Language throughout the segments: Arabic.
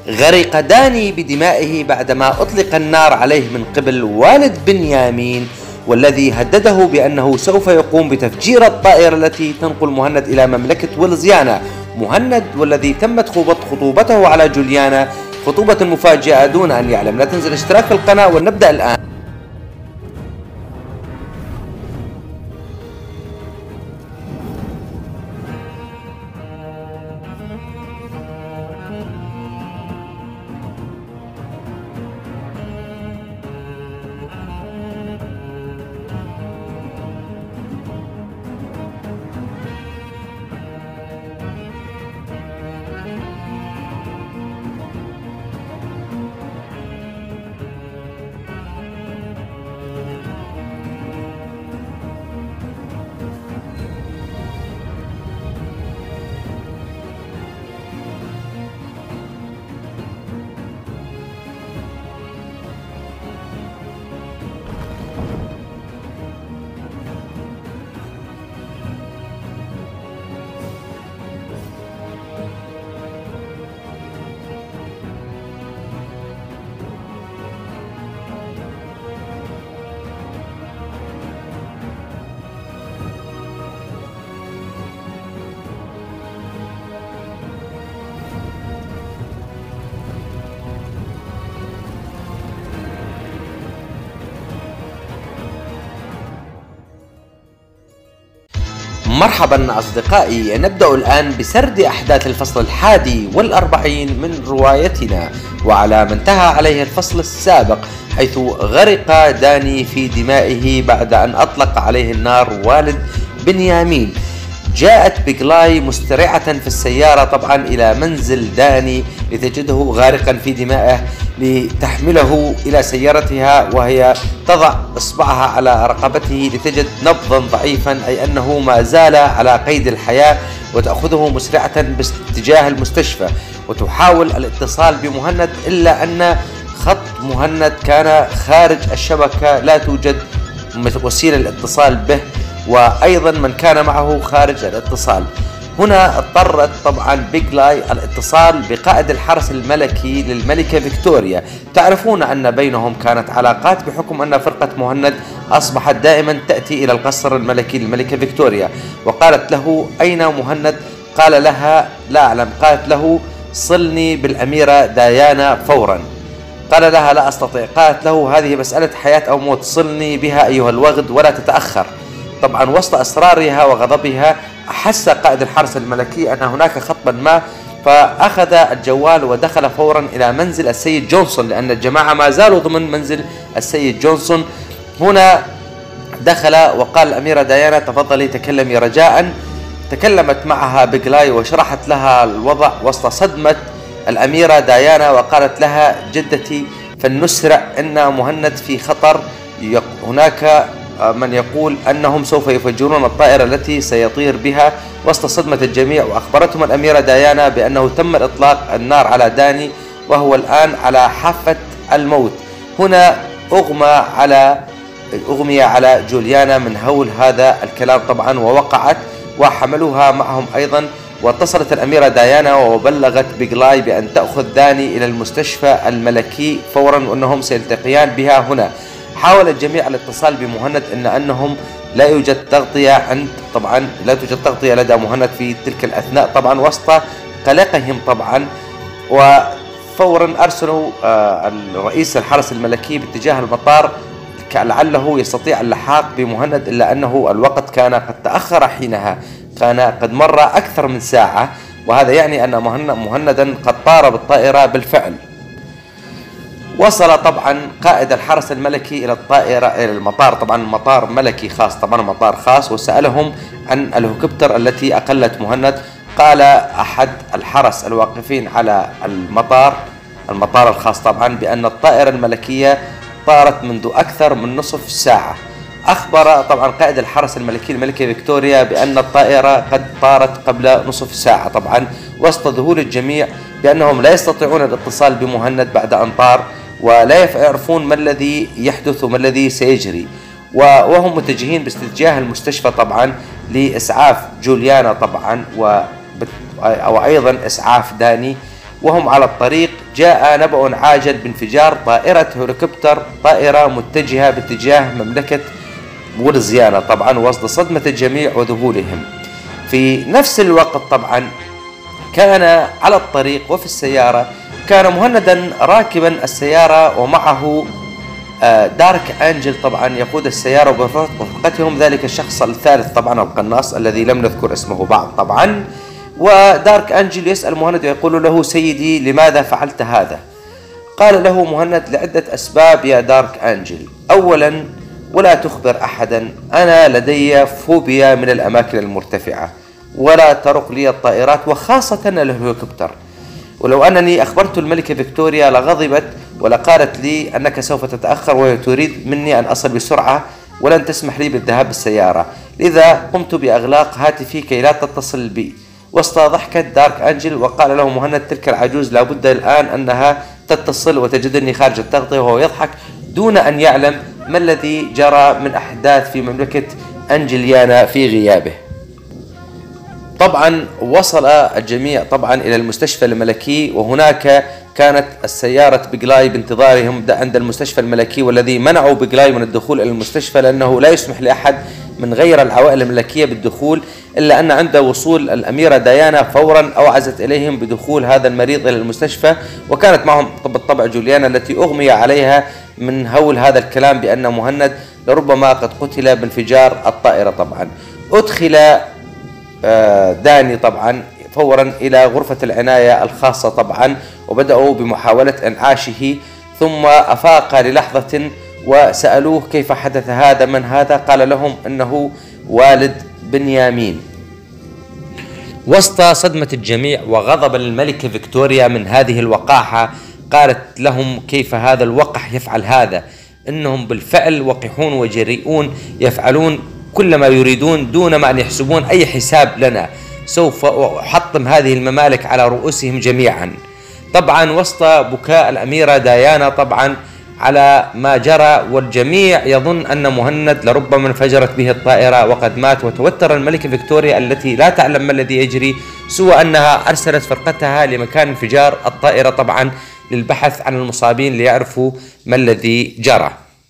غرق داني بدمائه بعدما أطلق النار عليه من قبل والد بنيامين، والذي هدده بأنه سوف يقوم بتفجير الطائرة التي تنقل مهند إلى مملكة ولزيانا. مهند والذي تمت خطوبته على جوليانا خطوبة مفاجئة دون أن يعلم. لا تنسى الاشتراك في القناة ونبدأ الآن. مرحبا أصدقائي، نبدأ الآن بسرد أحداث الفصل 41 من روايتنا وعلى ما انتهى عليه الفصل السابق، حيث غرق داني في دمائه بعد أن أطلق عليه النار والد بنيامين. جاءت بيغلاي مسترعة في السيارة طبعا إلى منزل داني لتجده غارقا في دمائه، لتحمله إلى سيارتها وهي تضع إصبعها على رقبته لتجد نبضا ضعيفا، أي أنه ما زال على قيد الحياة، وتأخذه مسرعة باتجاه المستشفى وتحاول الاتصال بمهند، إلا أن خط مهند كان خارج الشبكة، لا توجد وسيلة الاتصال به، وأيضا من كان معه خارج الاتصال. هنا اضطرت طبعا بيغلاي الاتصال بقائد الحرس الملكي للملكة فيكتوريا. تعرفون أن بينهم كانت علاقات بحكم أن فرقة مهند أصبحت دائما تأتي إلى القصر الملكي للملكة فيكتوريا، وقالت له: أين مهند؟ قال لها: لا أعلم. قالت له: صلني بالأميرة ديانا فورا. قال لها: لا أستطيع. قالت له: هذه مسألة حياة أو موت، صلني بها أيها الوغد ولا تتأخر. طبعا وسط أسرارها وغضبها أحس قائد الحرس الملكي أن هناك خطبا ما، فأخذ الجوال ودخل فورا إلى منزل السيد جونسون، لأن الجماعة ما زالوا ضمن منزل السيد جونسون. هنا دخل وقال الأميرة ديانا: تفضلي تكلمي رجاء. تكلمت معها بيغلاي وشرحت لها الوضع وسط صدمة الأميرة ديانا، وقالت لها: جدتي فلنسرع، إن مهند في خطر، هناك من يقول أنهم سوف يفجرون الطائرة التي سيطير بها. وسط صدمة الجميع، وأخبرتهم الأميرة ديانا بأنه تم إطلاق النار على داني وهو الآن على حافة الموت. هنا أغمي على جوليانا من هول هذا الكلام طبعا، ووقعت وحملوها معهم أيضا. واتصلت الأميرة ديانا وبلغت بيغلاي بأن تأخذ داني إلى المستشفى الملكي فورا وأنهم سيلتقيان بها هنا. حاول الجميع الاتصال بمهند، إلا أنهم لا يوجد تغطية طبعا لا توجد تغطية لدى مهند في تلك الأثناء، طبعا وسط قلقهم طبعا. وفورا أرسلوا الرئيس الحرس الملكي باتجاه المطار لعله يستطيع اللحاق بمهند، إلا أنه الوقت كان قد تأخر حينها، كان قد مر أكثر من ساعة، وهذا يعني أن مهندا قد طار بالطائرة بالفعل. وصل طبعا قائد الحرس الملكي إلى المطار، طبعا المطار ملكي خاص، طبعا مطار خاص، وسألهم عن الهليكوبتر التي أقلت مهند. قال أحد الحرس الواقفين على المطار الخاص طبعا بأن الطائرة الملكية طارت منذ أكثر من نصف ساعة. أخبر طبعا قائد الحرس الملكي الملكة فيكتوريا بأن الطائرة قد طارت قبل نصف ساعة، طبعا وسط ذهول الجميع بأنهم لا يستطيعون الاتصال بمهند بعد أن طار، ولا يعرفون ما الذي يحدث وما الذي سيجري، وهم متجهين باتجاه المستشفى طبعا لإسعاف جوليانا طبعا وأيضا إسعاف داني. وهم على الطريق جاء نبأ عاجل بانفجار طائرة هليكوبتر، طائرة متجهة باتجاه مملكة ويلزيانا طبعا، وسط صدمة الجميع وذهولهم. في نفس الوقت طبعا كان على الطريق وفي السيارة كان مهندا راكبا السيارة ومعه دارك أنجل طبعا يقود السيارة، وبرفقتهم ذلك الشخص الثالث طبعا القناص الذي لم نذكر اسمه بعد طبعا. ودارك أنجل يسأل مهند ويقول له: سيدي لماذا فعلت هذا؟ قال له مهند: لعدة أسباب يا دارك أنجل. أولا، ولا تخبر أحدا، أنا لدي فوبيا من الأماكن المرتفعة، ولا ترق لي الطائرات وخاصة الهليكوبتر، ولو أنني أخبرت الملكة فيكتوريا لغضبت ولقالت لي أنك سوف تتأخر وهي تريد مني أن أصل بسرعة ولن تسمح لي بالذهاب بالسيارة، لذا قمت بإغلاق هاتفي كي لا تتصل بي. واستضحكت دارك أنجل وقال له مهند: تلك العجوز لابد الآن أنها تتصل وتجدني خارج التغطية، وهو يضحك دون أن يعلم ما الذي جرى من أحداث في مملكة أنجليانا في غيابه. طبعا وصل الجميع طبعا إلى المستشفى الملكي، وهناك كانت السيارة بيغلاي بانتظارهم عند المستشفى الملكي، والذي منعوا بيغلاي من الدخول إلى المستشفى لأنه لا يسمح لأحد من غير العوائل الملكية بالدخول، إلا أن عند وصول الأميرة ديانا فورا أوعزت إليهم بدخول هذا المريض إلى المستشفى، وكانت معهم بالطبع جوليانا التي أغمي عليها من هول هذا الكلام بأن مهند لربما قد قتل بانفجار الطائرة. طبعا أدخل داني طبعا فورا إلى غرفة العناية الخاصة طبعا، وبدأوا بمحاولة إنعاشه، ثم أفاق للحظة وسألوه: كيف حدث هذا؟ من هذا؟ قال لهم: إنه والد بنيامين. وسط صدمة الجميع وغضب الملكة فيكتوريا من هذه الوقاحة، قالت لهم: كيف هذا الوقح يفعل هذا؟ إنهم بالفعل وقحون وجريئون، يفعلون كل ما يريدون دون ما أن يحسبون أي حساب لنا، سوف أحطم هذه الممالك على رؤوسهم جميعا. طبعا وسط بكاء الأميرة ديانا طبعا على ما جرى، والجميع يظن أن مهند لربما انفجرت به الطائرة وقد مات، وتوتر الملكة فيكتوريا التي لا تعلم ما الذي يجري، سوى أنها أرسلت فرقتها لمكان انفجار الطائرة طبعا للبحث عن المصابين ليعرفوا ما الذي جرى.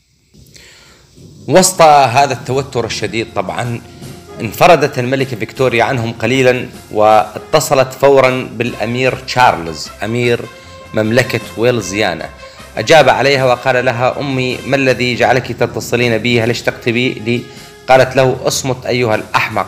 وسط هذا التوتر الشديد طبعا انفردت الملكة فيكتوريا عنهم قليلا، واتصلت فورا بالأمير تشارلز أمير مملكة ويلزيانا. أجاب عليها وقال لها: أمي، ما الذي جعلك تتصلين بي؟ هل اشتقت بي لي؟ قالت له: اصمت أيها الأحمق،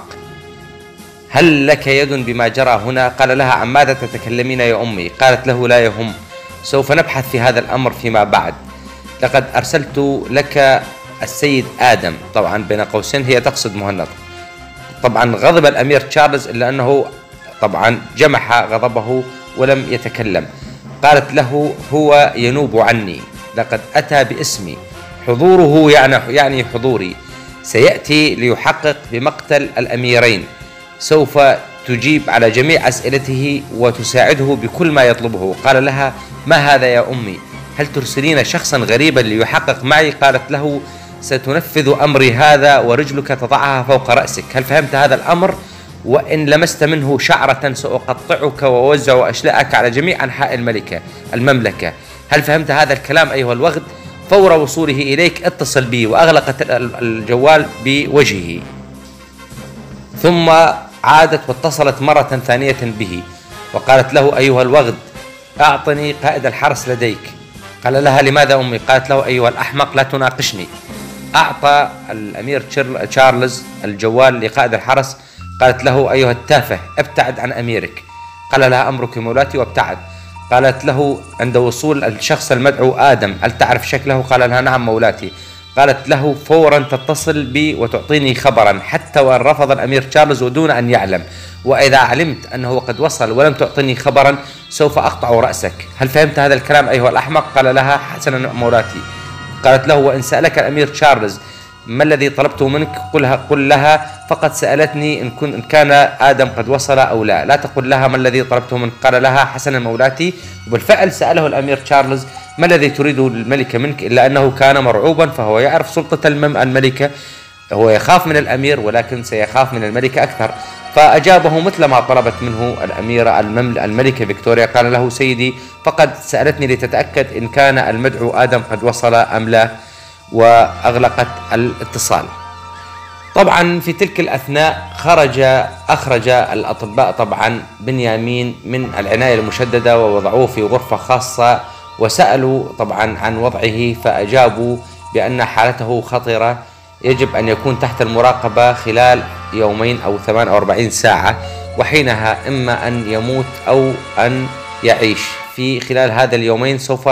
هل لك يد بما جرى هنا؟ قال لها: عن ماذا تتكلمين يا أمي؟ قالت له: لا يهم، سوف نبحث في هذا الأمر فيما بعد. لقد أرسلت لك السيد آدم، طبعا بين قوسين هي تقصد مهند. طبعا غضب الأمير تشارلز إلا أنه طبعا جمح غضبه ولم يتكلم. قالت له: هو ينوب عني، لقد أتى باسمي، حضوره يعني حضوري، سيأتي ليحقق بمقتل الأميرين، سوف تجيب على جميع أسئلته وتساعده بكل ما يطلبه. قال لها: ما هذا يا أمي؟ هل ترسلين شخصا غريبا ليحقق معي؟ قالت له: ستنفذ أمري هذا ورجلك تضعها فوق رأسك، هل فهمت هذا الأمر؟ وإن لمست منه شعرة سأقطعك وأوزع أشلاءك على جميع أنحاء المملكة، هل فهمت هذا الكلام أيها الوغد؟ فور وصوله إليك اتصل بي. وأغلقت الجوال بوجهه، ثم عادت واتصلت مرة ثانية به وقالت له: أيها الوغد، أعطني قائد الحرس لديك. قال لها: لماذا أمي؟ قالت له: أيها الأحمق، لا تناقشني. أعطى الأمير تشارلز الجوال لقائد الحرس. قالت له: أيها التافه، ابتعد عن أميرك. قال لها: أمرك مولاتي، وابتعد. قالت له عند وصول الشخص المدعو: آدم، هل تعرف شكله؟ قال لها: نعم مولاتي. قالت له: فورا تتصل بي وتعطيني خبرا، حتى وإن رفض الأمير تشارلز ودون أن يعلم، وإذا علمت أنه قد وصل ولم تعطيني خبرا سوف أقطع رأسك، هل فهمت هذا الكلام أيها الأحمق؟ قال لها: حسنا مولاتي. قالت له: وإن سألك الأمير تشارلز ما الذي طلبته منك قل لها فقد سألتني إن كان آدم قد وصل أو لا، لا تقل لها ما الذي طلبته منك. قال لها: حسنا مولاتي. وبالفعل سأله الأمير تشارلز: ما الذي تريده الملكة منك؟ إلا أنه كان مرعوبا، فهو يعرف سلطة الملكة، هو يخاف من الأمير ولكن سيخاف من الملكة أكثر. فأجابه مثل ما طلبت منه الأميرة الملكة فيكتوريا. قال له: سيدي، فقد سألتني لتتأكد إن كان المدعو آدم قد وصل أم لا، وأغلقت الاتصال. طبعا في تلك الأثناء أخرج الأطباء طبعا بنيامين من العناية المشددة ووضعوه في غرفة خاصة، وسألوا طبعا عن وضعه، فأجابوا بأن حالته خطرة، يجب أن يكون تحت المراقبة خلال يومين أو 48 ساعة، وحينها إما أن يموت أو أن يعيش. في خلال هذا اليومين سوف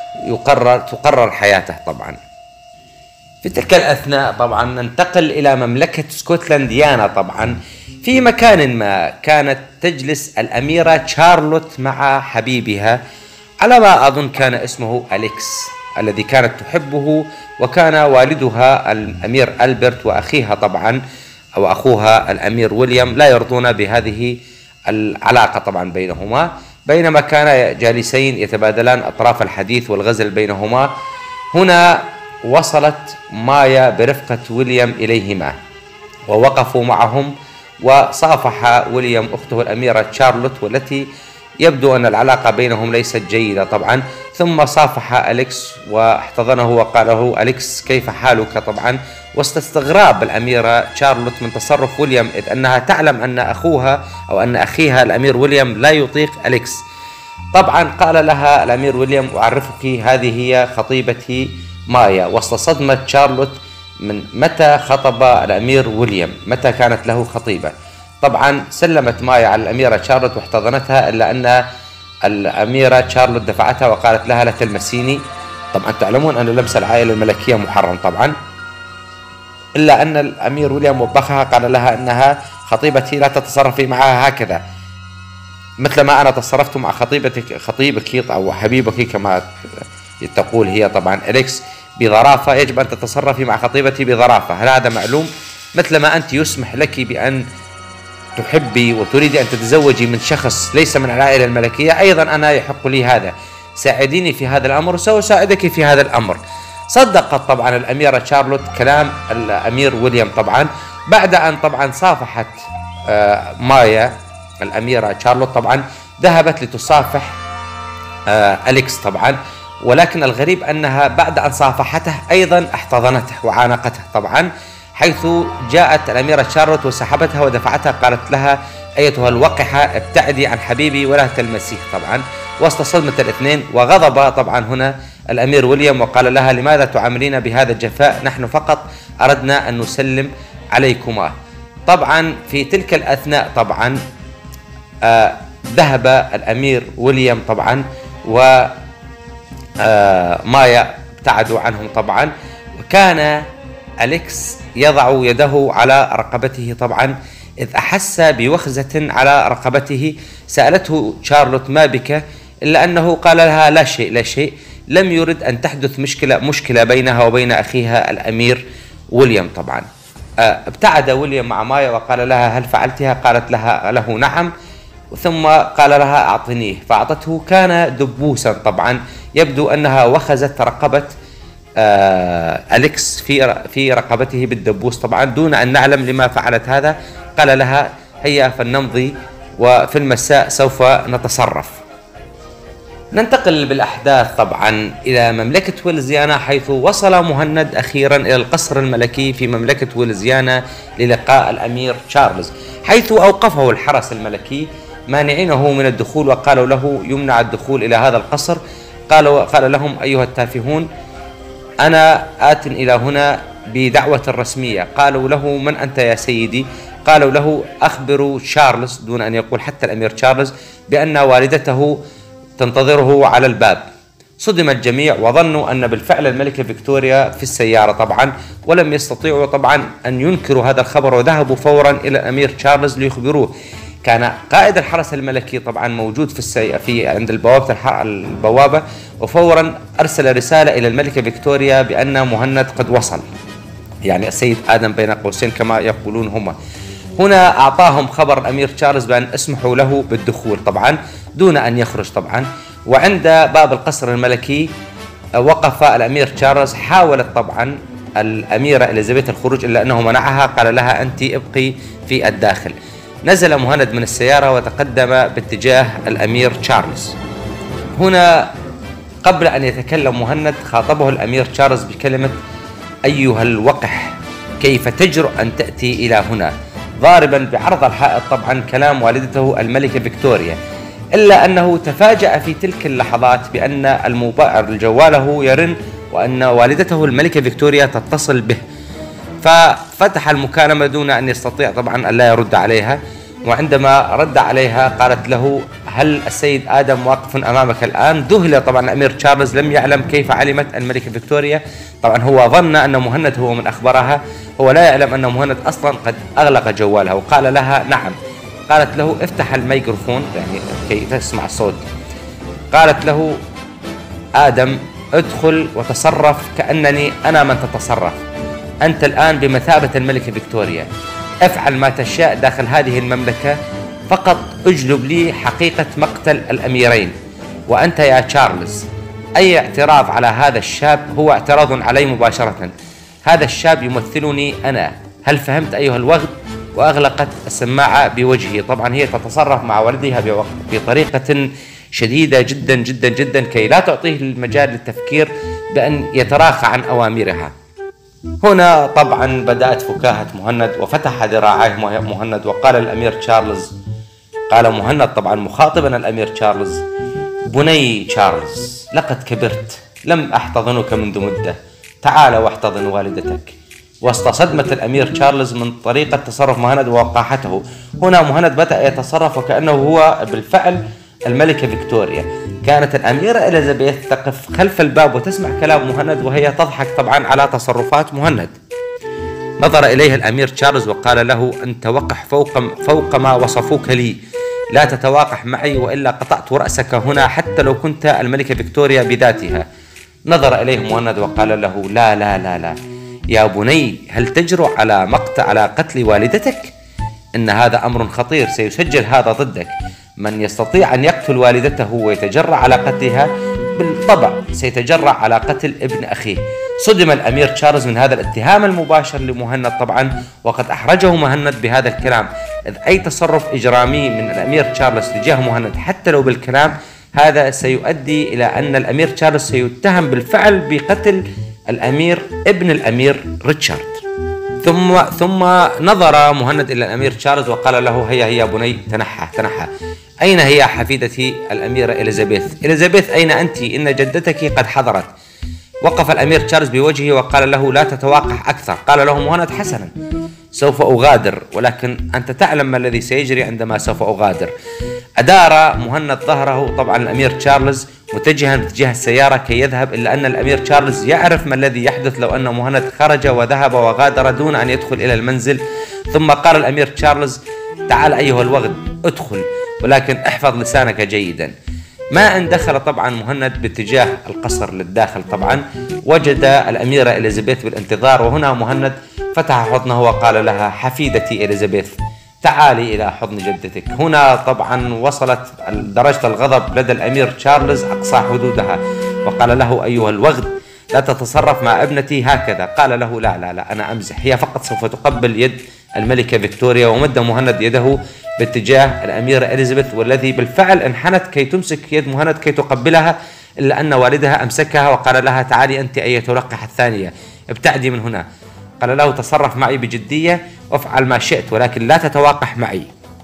تقرر حياته. طبعا في تلك الأثناء طبعا ننتقل إلى مملكة اسكتلنديانا. طبعا في مكان ما كانت تجلس الأميرة شارلوت مع حبيبها، على ما أظن كان اسمه أليكس، الذي كانت تحبه، وكان والدها الأمير ألبرت وأخيها طبعا أو أخوها الأمير ويليام لا يرضون بهذه العلاقة طبعا بينهما. بينما كانا جالسين يتبادلان أطراف الحديث والغزل بينهما، هنا وصلت مايا برفقة ويليام إليهما، ووقفوا معهم، وصافح ويليام أخته الأميرة شارلوت، والتي يبدو أن العلاقة بينهم ليست جيدة طبعا. ثم صافح أليكس واحتضنه وقال له: أليكس كيف حالك؟ طبعا وسط استغراب الأميرة شارلوت من تصرف ويليام، إذ أنها تعلم أن أخوها أو أن أخيها الأمير ويليام لا يطيق أليكس. طبعا قال لها الأمير ويليام: أعرفك، هذه هي خطيبتي مايا. وسط صدمة شارلوت من متى خطب الأمير ويليام، متى كانت له خطيبة. طبعا سلمت مايا على الأميرة شارلوت واحتضنتها، إلا أن الأميرة شارلوت دفعتها وقالت لها: لا تلمسيني. طبعا تعلمون أن لمس العائلة الملكية محرم طبعا، إلا أن الأمير ويليام وبخها، قال لها أنها خطيبتي، لا تتصرفي معها هكذا مثل ما أنا تصرفت مع خطيبك أو حبيبك كما تقول هي طبعا أليكس بظرافة، يجب أن تتصرفي مع خطيبتي بظرافة. هل هذا معلوم؟ مثل ما أنت يسمح لك بأن تحبي وتريدي أن تتزوجي من شخص ليس من العائلة الملكية، أيضا أنا يحق لي هذا. ساعديني في هذا الأمر وسأساعدك في هذا الأمر. صدقت طبعا الأميرة شارلوت كلام الأمير ويليام طبعا، بعد أن طبعا صافحت مايا الأميرة شارلوت، طبعا ذهبت لتصافح أليكس طبعا، ولكن الغريب أنها بعد أن صافحته أيضا احتضنته وعانقته طبعا، حيث جاءت الأميرة شارلوت وسحبتها ودفعتها، قالت لها: أيتها الوقحة، ابتعدي عن حبيبي ولا تلمسيه. طبعا وسط صدمة الاثنين، وغضب طبعا هنا الأمير ويليام وقال لها: لماذا تعاملين بهذا الجفاء؟ نحن فقط أردنا أن نسلم عليكما. طبعا في تلك الأثناء طبعا ذهب الأمير ويليام طبعا ومايا ابتعدوا عنهم طبعا، وكان أليكس يضع يده على رقبته طبعا، إذ أحس بوخزة على رقبته. سألته شارلوت: ما بك؟ إلا أنه قال لها: لا شيء لا شيء، لم يرد أن تحدث مشكلة بينها وبين أخيها الأمير ويليام. طبعا ابتعد ويليام مع مايا وقال لها: هل فعلتها؟ قالت له: نعم. ثم قال لها: أعطنيه، فأعطته. كان دبوسا طبعا، يبدو أنها وخزت رقبة أليكس في رقبته بالدبوس طبعا، دون أن نعلم لما فعلت هذا. قال لها: هيا فلنمضي، وفي المساء سوف نتصرف. ننتقل بالأحداث طبعا إلى مملكة ويلزيانا، حيث وصل مهند أخيرا إلى القصر الملكي في مملكة ويلزيانا للقاء الأمير تشارلز، حيث أوقفه الحرس الملكي مانعينه من الدخول، وقالوا له: يمنع الدخول إلى هذا القصر. قال لهم: أيها التافهون، أنا آت إلى هنا بدعوة رسمية. قالوا له: من أنت يا سيدي؟ قالوا له: أخبروا تشارلز، دون أن يقول حتى الأمير تشارلز، بأن والدته تنتظره على الباب. صدم الجميع وظنوا أن بالفعل الملكة فيكتوريا في السيارة طبعا، ولم يستطيعوا طبعا أن ينكروا هذا الخبر، وذهبوا فورا إلى الأمير تشارلز ليخبروه. كان قائد الحرس الملكي طبعا موجود في عند البوابة، وفورا أرسل رسالة إلى الملكة فيكتوريا بأن مهند قد وصل، يعني السيد آدم بين قوسين كما يقولون هم. هنا أعطاهم خبر الأمير تشارلز بأن اسمحوا له بالدخول طبعا دون أن يخرج طبعا. وعند باب القصر الملكي وقف الأمير تشارلز. حاولت طبعا الأميرة إليزابيث الخروج، إلا أنه منعها، قال لها: أنت ابقي في الداخل. نزل مهند من السيارة وتقدم باتجاه الأمير تشارلز. هنا قبل أن يتكلم مهند خاطبه الأمير تشارلز بكلمة: أيها الوقح، كيف تجرؤ أن تأتي إلى هنا؟ ضاربا بعرض الحائط طبعا كلام والدته الملكة فيكتوريا، إلا أنه تفاجأ في تلك اللحظات بأن جواله يرن وأن والدته الملكة فيكتوريا تتصل به، ففتح المكالمة دون أن يستطيع طبعا أن لا يرد عليها. وعندما رد عليها قالت له: هل السيد آدم واقف أمامك الآن؟ ذهل طبعا الأمير تشارلز، لم يعلم كيف علمت الملكة فيكتوريا. طبعا هو ظن أن مهند هو من أخبرها، هو لا يعلم أن مهند أصلا قد أغلق جوالها. وقال لها: نعم. قالت له: افتح الميكروفون يعني كي تسمع الصوت. قالت له: آدم، ادخل وتصرف كأنني أنا من تتصرف، أنت الآن بمثابة الملكة فيكتوريا، افعل ما تشاء داخل هذه المملكة، فقط اجلب لي حقيقة مقتل الأميرين. وأنت يا تشارلز، أي اعتراض على هذا الشاب هو اعتراض علي مباشرة، هذا الشاب يمثلني أنا، هل فهمت أيها الوغد؟ وأغلقت السماعة بوجهه. طبعا هي تتصرف مع والدها بطريقة شديدة جدا جدا جدا كي لا تعطيه المجال للتفكير بأن يتراخى عن أوامرها. هنا طبعا بدأت فكاهة مهند، وفتح ذراعيه مهند وقال الأمير تشارلز، قال مهند طبعا مخاطبا الأمير تشارلز: بني تشارلز، لقد كبرت، لم أحتضنك منذ مدة، تعال واحتضن والدتك. وسط صدمة الأمير تشارلز من طريقة تصرف مهند ووقاحته، هنا مهند بدأ يتصرف وكأنه هو بالفعل الملكة فيكتوريا. كانت الأميرة إليزابيث تقف خلف الباب وتسمع كلام مهند وهي تضحك طبعا على تصرفات مهند. نظر إليه الأمير تشارلز وقال له: أنت وقح فوق ما وصفوك لي، لا تتواقح معي وإلا قطعت رأسك هنا حتى لو كنت الملكة فيكتوريا بذاتها. نظر إليه مهند وقال له: لا لا لا لا يا بني، هل تجرؤ على قتل والدتك؟ إن هذا أمر خطير، سيسجل هذا ضدك. من يستطيع أن يقتل والدته ويتجرأ على قتلها بالطبع سيتجرأ على قتل ابن أخيه. صدم الأمير تشارلز من هذا الاتهام المباشر لمهند طبعا، وقد أحرجه مهند بهذا الكلام، إذ أي تصرف إجرامي من الأمير تشارلز تجاه مهند حتى لو بالكلام هذا سيؤدي إلى أن الأمير تشارلز سيتهم بالفعل بقتل الأمير ابن الأمير ريتشارد. ثم نظر مهند إلى الأمير تشارلز وقال له: هيا هيا بني، تنحى. أين هي حفيدتي الأميرة إليزابيث؟ إليزابيث أين أنت؟ إن جدتك قد حضرت. وقف الأمير تشارلز بوجهه وقال له: لا تتوقح أكثر. قال له مهند: حسنا، سوف أغادر، ولكن أنت تعلم ما الذي سيجري عندما سوف أغادر. أدار مهند ظهره طبعا الأمير تشارلز متجها باتجاه السيارة كي يذهب، إلا أن الأمير تشارلز يعرف ما الذي يحدث لو أن مهند خرج وذهب وغادر دون أن يدخل إلى المنزل. ثم قال الأمير تشارلز: تعال أيها الوغد، ادخل، ولكن احفظ لسانك جيدا. ما أن دخل طبعا مهند باتجاه القصر للداخل طبعا وجد الأميرة إليزابيث بالانتظار، وهنا مهند فتح حضنه وقال لها: حفيدتي إليزابيث، تعالي إلى حضن جدتك. هنا طبعا وصلت درجة الغضب لدى الأمير تشارلز أقصى حدودها، وقال له: أيها الوغد، لا تتصرف مع ابنتي هكذا. قال له: لا لا لا، أنا أمزح، هي فقط سوف تقبل يد الملكة فيكتوريا. ومد مهند يده باتجاه الأميرة إليزابيث، والذي بالفعل انحنت كي تمسك يد مهند كي تقبلها، إلا أن والدها أمسكها وقال لها: تعالي أنت أيتها الوقحة الثانية، ابتعدي من هنا. قال له: تصرف معي بجدية وافعل ما شئت، ولكن لا تتواقح معي.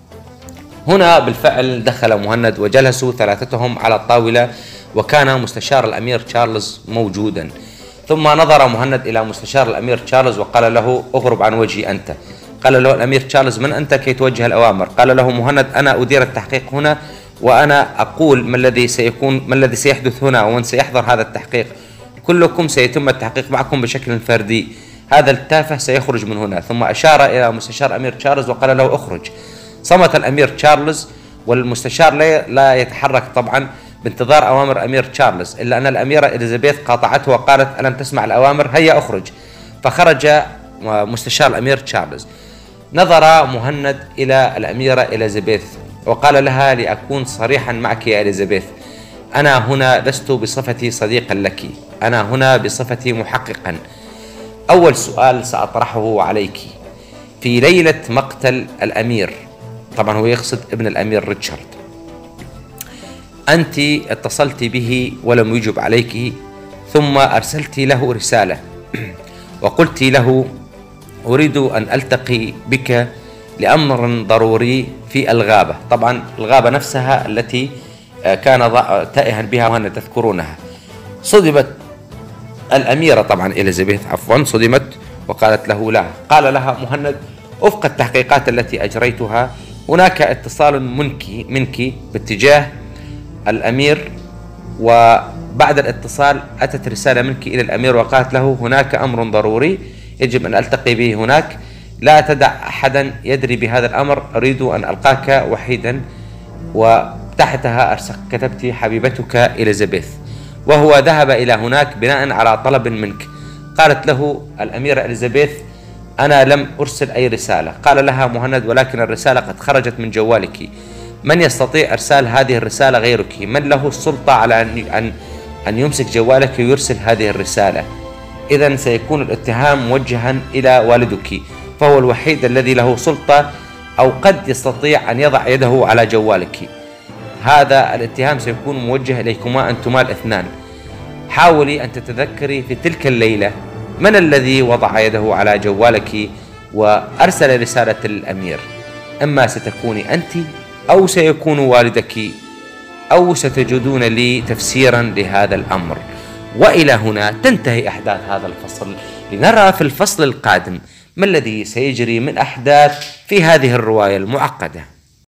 هنا بالفعل دخل مهند وجلسوا ثلاثتهم على الطاولة، وكان مستشار الأمير تشارلز موجودا. ثم نظر مهند إلى مستشار الأمير تشارلز وقال له: اغرب عن وجهي أنت. قال له الأمير تشارلز: من أنت كي توجه الأوامر؟ قال له مهند: أنا أدير التحقيق هنا، وأنا أقول ما الذي سيحدث هنا ومن سيحضر هذا التحقيق. كلكم سيتم التحقيق معكم بشكل فردي، هذا التافه سيخرج من هنا. ثم أشار إلى مستشار الأمير تشارلز وقال له: اخرج. صمت الأمير تشارلز، والمستشار لا يتحرك طبعا بانتظار أوامر الأمير تشارلز، إلا أن الأميرة إليزابيث قاطعته وقالت: ألم تسمع الأوامر؟ هيا اخرج. فخرج مستشار الأمير تشارلز. نظر مهند إلى الأميرة إليزابيث وقال لها: لأكون صريحا معك يا إليزابيث، أنا هنا لست بصفتي صديقا لك، أنا هنا بصفتي محققا. أول سؤال سأطرحه عليك: في ليلة مقتل الأمير طبعا هو يقصد ابن الأمير ريتشارد. أنت اتصلت به ولم يجب عليك، ثم أرسلت له رسالة وقلت له أريد أن ألتقي بك لأمر ضروري في الغابة. طبعا الغابة نفسها التي كان تائها بها مهند، تذكرونها. صدمت الأميرة طبعا إليزابيث صدمت وقالت له لا. قال لها مهند وفق التحقيقات التي أجريتها هناك اتصال منك باتجاه الأمير، وبعد الاتصال أتت رسالة منك إلى الأمير وقالت له هناك أمر ضروري يجب أن ألتقي به هناك، لا تدع أحدا يدري بهذا الأمر، أريد أن ألقاك وحيدا. وتحتها كتبت حبيبتك إليزابيث. وهو ذهب إلى هناك بناء على طلب منك. قالت له الأميرة إليزابيث أنا لم أرسل أي رسالة. قال لها مهند ولكن الرسالة قد خرجت من جوالك، من يستطيع إرسال هذه الرسالة غيرك؟ من له السلطة على أن يمسك جوالك ويرسل هذه الرسالة؟ إذن سيكون الاتهام موجها إلى والدك، فهو الوحيد الذي له سلطة أو قد يستطيع أن يضع يده على جوالك. هذا الاتهام سيكون موجه إليكما أنتما الاثنان. حاولي أن تتذكري في تلك الليلة من الذي وضع يده على جوالك وأرسل رسالة الأمير. إما ستكوني أنت أو سيكون والدك أو ستجدون لي تفسيرا لهذا الأمر. وإلى هنا تنتهي أحداث هذا الفصل، لنرى في الفصل القادم ما الذي سيجري من أحداث في هذه الرواية المعقدة.